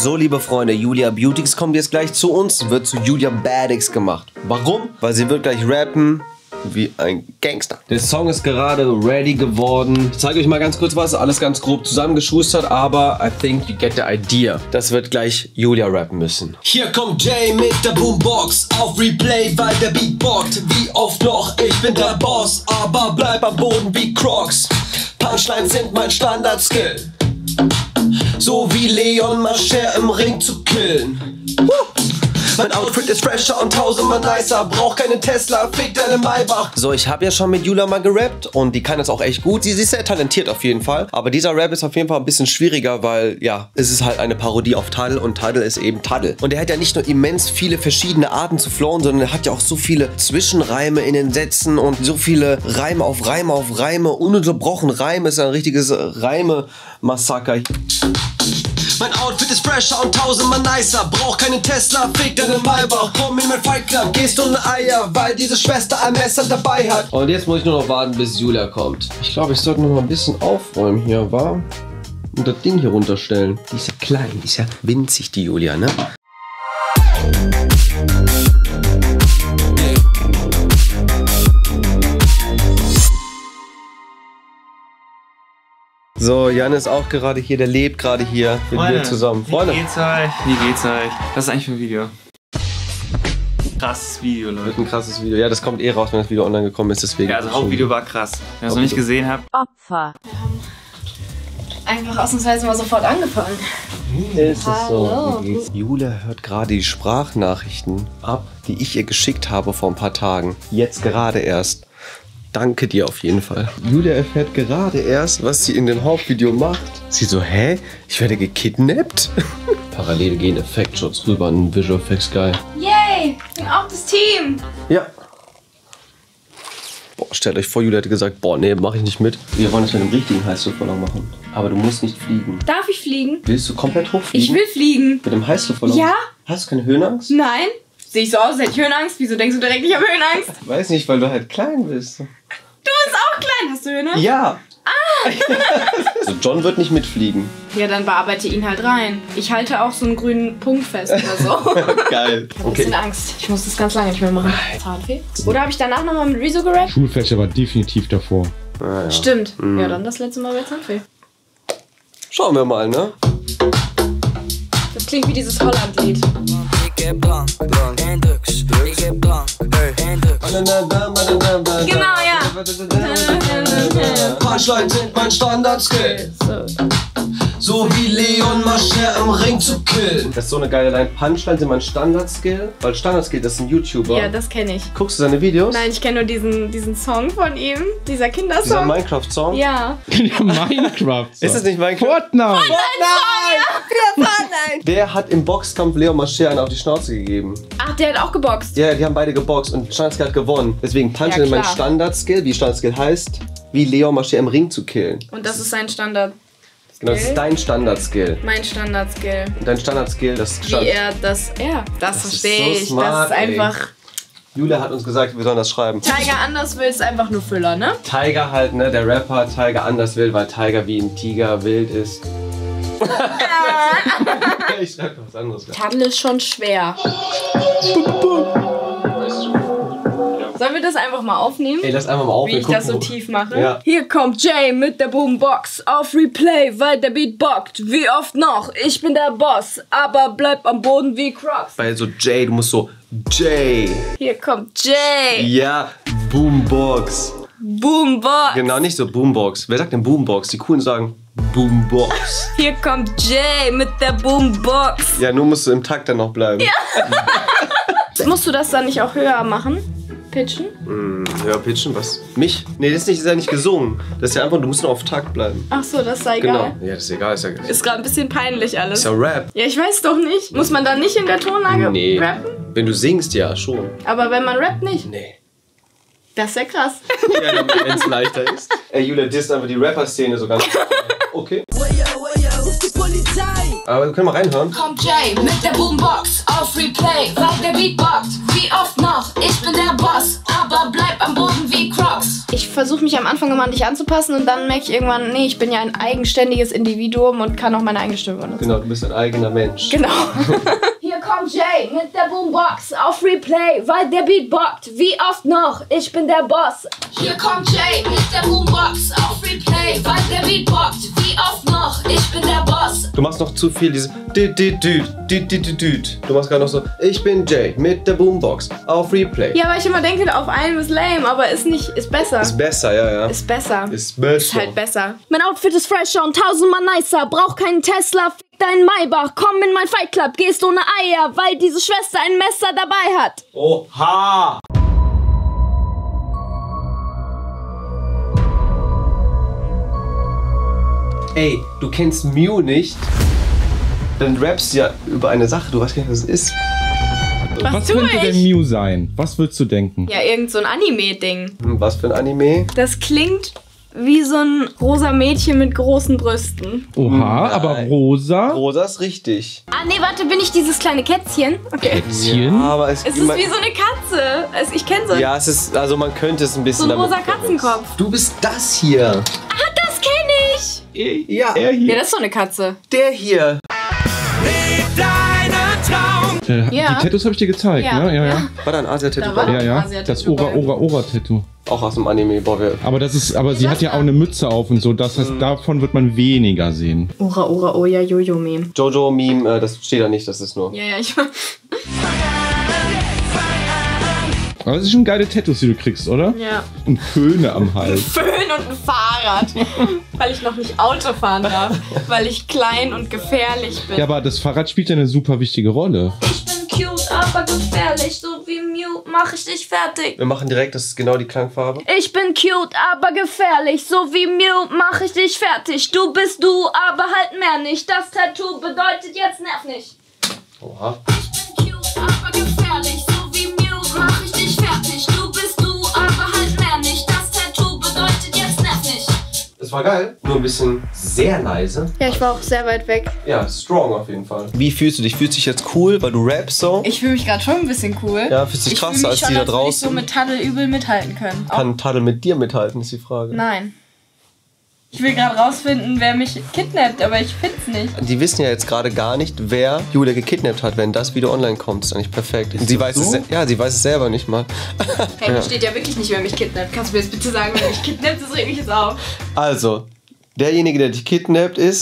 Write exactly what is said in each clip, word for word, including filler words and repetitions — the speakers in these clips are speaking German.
So, liebe Freunde, Julia Beautix kommt jetzt gleich zu uns, wird zu Julia Badix gemacht. Warum? Weil sie wird gleich rappen wie ein Gangster. Der Song ist gerade ready geworden. Ich zeige euch mal ganz kurz was. Alles ganz grob zusammengeschustert, aber I think you get the idea. Das wird gleich Julia rappen müssen. Hier kommt Jay mit der Boombox auf Replay, weil der Beat bockt. Wie oft noch, ich bin der Boss, aber bleib am Boden wie Crocs. Punchlines sind mein Standard-Skill. So wie Leon Mascher im Ring zu killen. Woo! Mein Outfit ist fresher und tausendmal nicer. Brauch keine Tesla, fick deine Maybach. So, ich habe ja schon mit Julia mal gerappt und die kann das auch echt gut. Sie, sie ist sehr talentiert auf jeden Fall. Aber dieser Rap ist auf jeden Fall ein bisschen schwieriger, weil, ja, es ist halt eine Parodie auf Tidal und Tidal ist eben Tidal. Und er hat ja nicht nur immens viele verschiedene Arten zu flowen, sondern er hat ja auch so viele Zwischenreime in den Sätzen und so viele Reime auf Reime auf Reime. Ununterbrochen Reime ist ein richtiges Reime-Massaker. Mein Outfit ist fresher und tausendmal nicer. Brauch keine Tesla, fick deine Maybach. Komm in mein Fight Club, gehst du ein Eier, weil diese Schwester ein Messer dabei hat. Und jetzt muss ich nur noch warten, bis Julia kommt. Ich glaube, ich sollte noch mal ein bisschen aufräumen hier, wa? Und das Ding hier runterstellen. Die ist ja klein, die ist ja winzig, die Julia, ne? So, Jan ist auch gerade hier, der lebt gerade hier mit mir zusammen. Freunde, wie geht's euch? Wie geht's euch? Was ist eigentlich für ein Video? Krasses Video, Leute. Wird ein krasses Video. Ja, das kommt eh raus, wenn das Video online gekommen ist, deswegen. Ja, also Hauptvideo war krass. Wenn ihr es noch nicht gesehen habt. Opfer. Wir haben einfach ausnahmsweise mal sofort angefangen. Ist es so? Wie geht's? Julia hört gerade die Sprachnachrichten ab, die ich ihr geschickt habe vor ein paar Tagen. Jetzt gerade erst. Danke dir auf jeden Fall. Julia erfährt gerade erst, was sie in dem Hauptvideo macht. Sie so, hä? Ich werde gekidnappt? Parallel gehen Effektschutz rüber an Visual Effects Guy. Yay! Ich bin auch das Team! Ja. Boah, stellt euch vor, Julia hätte gesagt, boah, nee, mach ich nicht mit. Wir wollen das mit dem richtigen Heißluftballon machen. Aber du musst nicht fliegen. Darf ich fliegen? Willst du komplett hochfliegen? Ich will fliegen. Mit dem Heißluftballon? Ja. Hast du keine Höhenangst? Nein. Sehe ich so aus, hätte ich Höhenangst? Wieso denkst du direkt, ich habe Höhenangst? Weiß nicht, weil du halt klein bist. Du bist auch klein. Hast du Höhenangst? Ja. Ah. Also John wird nicht mitfliegen. Ja, dann bearbeite ihn halt rein. Ich halte auch so einen grünen Punkt fest oder so. Geil. Ich hab ein bisschen Okay. Angst. Ich muss das ganz lange nicht mehr machen. Zahnfee. Oder habe ich danach nochmal mit Rezo gerappt? Schulfläche war definitiv davor. Ah, ja. Stimmt. Mhm. Ja, dann das letzte Mal bei Zahnfee. Schauen wir mal, ne? Das klingt wie dieses Holland-Lied. Genau, ja. Punchlines sind mein Standard-Skill. So wie Leon Mascher im Ring zu killen. Das ist so eine geile Line. Punchlines sind mein Standard-Skill. Weil Standard-Skill, das ist ein YouTuber. Ja, das kenne ich. Guckst du seine Videos? Nein, ich kenne nur diesen, diesen Song von ihm. Dieser Kindersong. Dieser Minecraft-Song? Ja. Ja, Minecraft. Ist das nicht Minecraft? Fortnite! Fortnite! Der hat im Boxkampf Leon Mascher einen auf die Schnauze gegeben. Ach, der hat auch geboxt. Ja, die haben beide geboxt und Standard-Skill hat gewonnen. Deswegen Punchlines Ja, sind mein klar. Standard-Skill, wie Standard-Skill heißt, wie Leon Mascher im Ring zu killen. Und das ist sein Standard. Genau, das ist dein Standard-Skill. Mein Standard-Skill. Und dein Standard-Skill, das Wie stand. er das. Ja, das, Das ist verstehe so ich. smart, das ist ey. einfach. Julia hat uns gesagt, wir sollen das schreiben. Tiger Anderswill ist einfach nur Füller, ne? Tiger halt, ne, der Rapper Tiger Anderswill, weil Tiger wie ein Tiger wild ist. Ich schreib noch was anderes. Tadel ist schon schwer. Sollen wir das einfach mal aufnehmen? Ey, lass einfach mal auf. Wie wir ich gucken, das so wo- tief mache. Ja. Hier kommt Jay mit der Boombox auf Replay, weil der Beat bockt. Wie oft noch? Ich bin der Boss, aber bleib am Boden wie Crocs. Weil so Jay, du musst so Jay. Hier kommt Jay. Ja, Boombox. Boombox. Genau, nicht so Boombox. Wer sagt denn Boombox? Die Coolen sagen Boombox. Hier kommt Jay mit der Boombox. Ja, nur musst du im Takt dann noch bleiben. Ja. Musst du das dann nicht auch höher machen? Pitchen? Hm, höher pitchen, was? Mich? Nee, das ist, nicht, das ist ja nicht gesungen. Das ist ja einfach, du musst nur auf Takt bleiben. Ach so, das sei Genau. egal. Ja, das ist egal. Ist ja, Ist gerade ein bisschen peinlich alles. ist ja Rap. Ja, ich weiß doch nicht. Muss man dann nicht in der Tonlage Nee. rappen? Wenn du singst, ja, schon. Aber wenn man rappt, nicht. Nee. Das ist ja krass. Ja, wenn es leichter ist. Ey, Julia disst einfach die Rapper-Szene so ganz. Okay. ist die Polizei. Aber wir können mal reinhören. Kommt Jay mit der Boombox auf Replay, weil der Beat bockt. Wie oft noch? Ich bin der Boss, aber bleib am Boden wie Crocs. Ich versuche mich am Anfang immer an dich anzupassen und dann merke ich irgendwann, nee, ich bin ja ein eigenständiges Individuum und kann auch meine eigene Stimme benutzen. Genau, du bist ein eigener Mensch. Genau. Hier kommt Jay mit der Boombox auf Replay, weil der Beat bockt. Wie oft noch? Ich bin der Boss. Hier kommt Jay mit der Boombox auf Replay, weil der Beat bockt. Wie oft noch? Ich bin der Boss. Du machst noch zu viel dieses düt, düt, düt, düt, düt, düt, düt. Du machst gerade noch so, ich bin Jay mit der Boombox auf Replay. Ja, weil ich immer denke, auf einem ist lame, aber ist nicht, ist besser. Ist besser, ja, ja. Ist besser. Ist besser. Ist halt besser. Mein Outfit ist fresher und tausendmal nicer. Brauch keinen Tesla, fick deinen Maybach. Komm in mein Fight Club, gehst ohne Eier, weil diese Schwester ein Messer dabei hat. Oha! Ey, du kennst Mew nicht? Dann rappst du ja über eine Sache, du weißt gar nicht, was es ist. Was, Was tue könnte ich? denn Mew sein? Was würdest du denken? Ja, irgend so ein Anime-Ding. Hm, was für ein Anime? Das klingt wie so ein rosa Mädchen mit großen Brüsten. Oha, aber rosa? Rosa ist richtig. Ah, nee, warte, bin ich dieses kleine Kätzchen? Okay. Kätzchen? Aber es, Es ist wie so eine Katze. Es, ich kenne so, Ja, es ist, also man könnte es ein bisschen so einen damit rosa Katzenkopf. Du bist das hier. Ah, das kenne ich. Ja, Er Ja, hier. das ist so eine Katze. der hier. Äh, Ja. Die Tattoos habe ich dir gezeigt, Ja. ne? Ja, ja. War da ein Asia-Tattoo Da war- bei? Ja, ja. Asia-Tattoo Das Ora, bei. Ora, Ora-Tattoo. Auch aus dem Anime. Boah, wir Aber das ist, aber sie hat ja auch eine Mütze auf und so. Das heißt, davon wird man weniger sehen. Ora, Ora, oh ja, Jojo-Meme. Jojo-Meme, äh, das steht da nicht, das ist nur. Ja, ja, ich... Aber das ist schon geile Tattoos, die du kriegst, oder? Ja. Und Föhne am Hals. Föhn und ein Fahrrad. Weil ich noch nicht Auto fahren darf. Weil ich klein und gefährlich bin. Ja, aber das Fahrrad spielt ja eine super wichtige Rolle. Ich bin cute, aber gefährlich. So wie Mew mach ich dich fertig. Wir machen direkt, das ist genau die Klangfarbe. Ich bin cute, aber gefährlich. So wie Mew mach ich dich fertig. Du bist du, aber halt mehr nicht. Das Tattoo bedeutet jetzt nerv nicht. Oha. Ich bin cute, aber gefährlich. So wie Mew mach ich dich fertig. Du bist du, aber halt mehr nicht. Das Tattoo bedeutet jetzt nerv nicht. Das war geil. Nur ein bisschen sehr leise. Ja, ich war auch sehr weit weg. Ja, strong auf jeden Fall. Wie fühlst du dich? Fühlst du dich jetzt cool, weil du rappst so? Ich fühle mich gerade schon ein bisschen cool. Ja, fühlst du dich ich krasser fühl als mich die schon, da als würde ich draußen? so mit Taddel übel mithalten können. Auch, Kann Taddel mit dir mithalten, ist die Frage. nein. Ich will gerade rausfinden, wer mich kidnappt, aber ich find's nicht. Die wissen ja jetzt gerade gar nicht, wer Julia gekidnappt hat, wenn das Video online kommt. Das ist eigentlich perfekt. Und sie weiß so? es, se- ja, sie weiß es selber nicht mal. Hey, hier steht ja wirklich nicht, wer mich kidnappt. Kannst du mir jetzt bitte sagen, wer mich kidnappt? Das regt mich jetzt auf. Also, derjenige, der dich kidnappt, ist...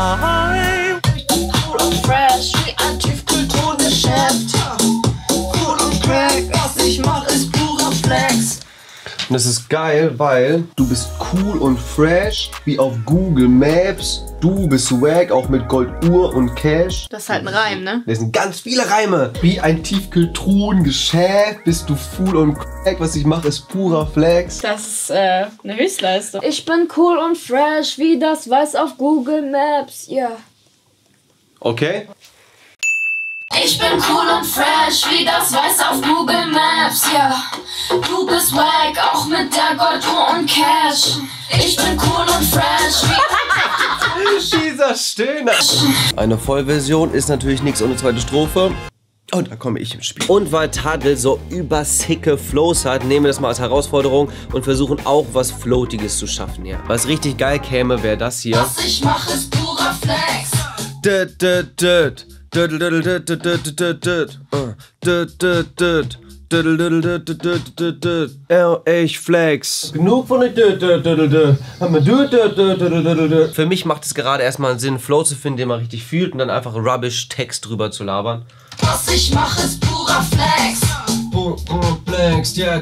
Cool und fresh, wie ein Tiefkulturgeschäft. Cool und crack, was ich mach, ist purer Flex. Und das ist geil, weil du bist cool und fresh, wie auf Google Maps. Du bist wack, auch mit Golduhr und Cash. Das ist halt ein Reim, ne? Das sind ganz viele Reime. Wie ein Tiefkühltruhengeschäft bist du fool und crack. Was ich mache, ist purer Flex. Das ist äh, eine Höchstleistung. Ich bin cool und fresh, wie das weiß auf Google Maps, ja. Yeah. Okay? Ich bin cool und fresh, wie das weiß auf Google Maps, ja. Yeah. Du bist wack, auch mit der Golduhr und Cash. Ich bin cool und fresh, wie... Dieser Stöhner. Eine Vollversion ist natürlich nichts ohne zweite Strophe. Und da komme ich im Spiel. Und weil Taddel so übersicke Flows hat, nehmen wir das mal als Herausforderung und versuchen auch was Floatiges zu schaffen hier. Was richtig geil käme, wäre das hier. Was ich mach, ist purer Flex. Dut, dut, dut. Dut, dut, dut, dut, dut, dut, dut. Uh, dut, dut, dut. Dut, dut, dut, dut, dut, dut, dut. L, ich flex. Genug von der dut, dut, dut, dut. Dut, dut, dut, dut, dut, dut. Für mich macht es gerade erstmal einen Sinn, einen Flow zu finden, den man richtig fühlt und dann einfach Rubbish-Text drüber zu labern. Was ich mach, ist purer Flex. Flex, ja,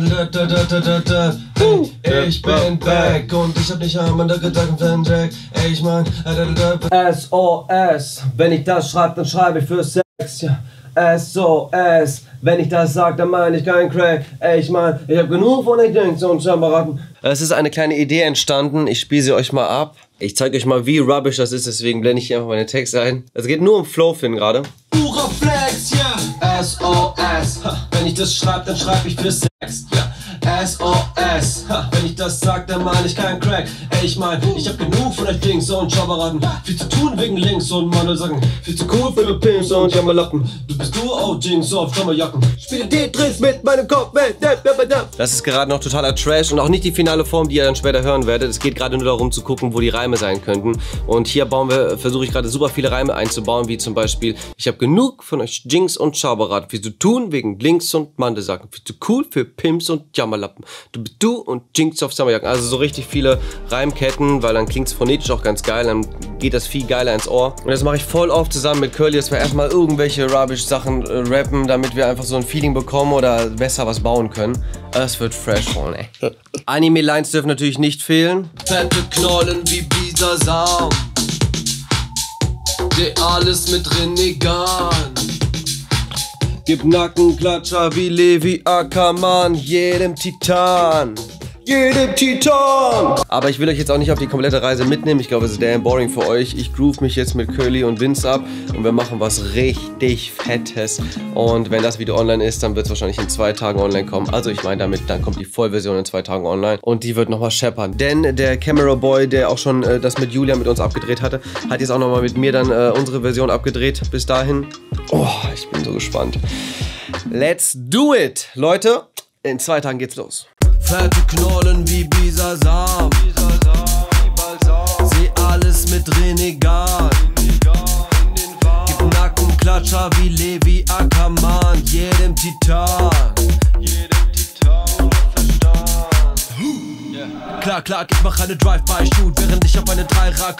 ich bin back und ich hab nicht an andere Gedanken für den Jack. Ey, ich mein, S O S, wenn ich das schreibe, dann schreibe ich für Sex, ja. S O S, wenn ich das sag, dann meine ich kein Crack. Ey, ich mein, ich hab genug von den Dings und Schambaratten. Es ist eine kleine Idee entstanden, ich spiele sie euch mal ab. Ich zeige euch mal, wie rubbish das ist, deswegen blende ich hier einfach meine Texte ein. Es geht nur um Flow finden gerade. Purer Flex, ja. S O S, wenn ich das schreibe, dann schreibe ich für Sex, ja. S O S. Ha, wenn ich das sag, dann meine ich kein Crack. Ey, ich mein, ich hab genug von euch Dings und Schaberraten. Viel zu tun wegen Links und Mandelsacken. Viel zu cool für die Pimps und Jammerlappen. Du bist du, oh Jinx, auf Jammerjacken. Spiele Tetris mit meinem Kopf. Das ist gerade noch totaler Trash und auch nicht die finale Form, die ihr dann später hören werdet. Es geht gerade nur darum zu gucken, wo die Reime sein könnten. Und hier bauen wir, versuche ich gerade super viele Reime einzubauen, wie zum Beispiel: Ich hab genug von euch Jinx und Schaberraten. Viel zu tun wegen Links und Mandelsacken. Viel zu cool für Pimps und Jammerlappen. Du bist du und Jinx auf Jammerjacken. Also so richtig viele Reimketten, weil dann klingt es phonetisch auch ganz geil. Dann geht das viel geiler ins Ohr. Und das mache ich voll oft zusammen mit Curly, dass wir erstmal irgendwelche Rubbish-Sachen äh, rappen, damit wir einfach so ein Feeling bekommen oder besser was bauen können. Es wird fresh rollen, ey. Anime-Lines dürfen natürlich nicht fehlen. Fette Knollen wie Bisasam. Alles mit Renegan. Gib Nackenklatscher wie Levi Ackermann. Jedem Titan. Jedem Titan! Aber ich will euch jetzt auch nicht auf die komplette Reise mitnehmen. Ich glaube, es ist damn boring für euch. Ich groove mich jetzt mit Curly und Vince ab und wir machen was richtig Fettes. Und wenn das Video online ist, dann wird es wahrscheinlich in zwei Tagen online kommen. Also ich meine damit, dann kommt die Vollversion in zwei Tagen online und die wird nochmal scheppern. Denn der Camera Boy, der auch schon äh, das mit Julia mit uns abgedreht hatte, hat jetzt auch nochmal mit mir dann äh, unsere Version abgedreht. Bis dahin. Oh, ich bin so gespannt. Let's do it! Leute, in zwei Tagen geht's los. Fette Knollen wie Bisasam. Seh alles mit Renegan. Gib Nackenklatscher wie Levi Ackermann. Jedem Titan. Klar, klar, ich mach eine Drive-by-Shoot, während ich auf eine drei Rack